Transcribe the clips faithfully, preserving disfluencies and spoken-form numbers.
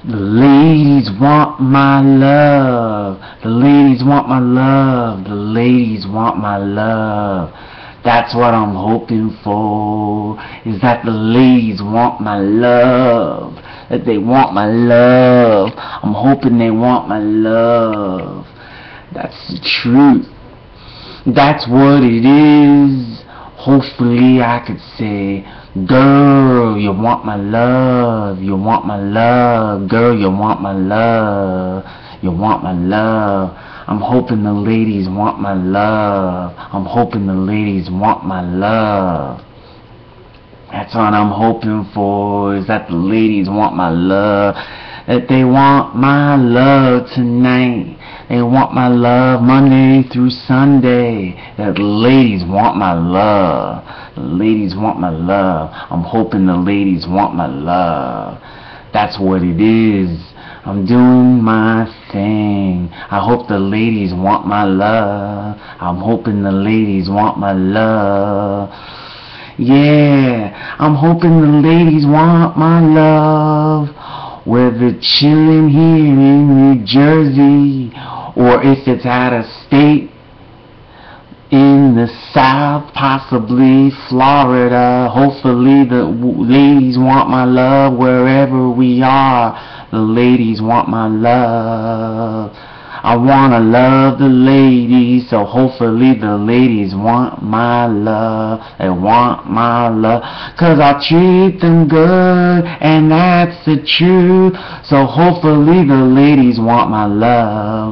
The ladies want my love. The ladies want my love. The ladies want my love. That's what I'm hoping for, is that the ladies want my love. That they want my love. I'm hoping they want my love. That's the truth. That's what it is. Hopefully I could say, girl, you want my love. You want my love. Girl, you want my love. You want my love. I'm hoping the ladies want my love. I'm hoping the ladies want my love. That's what I'm hoping for, is that the ladies want my love. That they want my love tonight. They want my love Monday through Sunday. That the ladies want my love. The ladies want my love. I'm hoping the ladies want my love. That's what it is. I'm doing my thing. I hope the ladies want my love. I'm hoping the ladies want my love. Yeah, I'm hoping the ladies want my love. Whether chilling here in New Jersey, or if it's out of state, in the South, possibly Florida. Hopefully the ladies want my love wherever we are. The ladies want my love. I wanna love the ladies, so hopefully the ladies want my love. They want my love, 'cause I treat them good, and that's the truth. So hopefully the ladies want my love.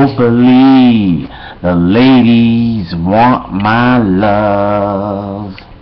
Hopefully the ladies want my love.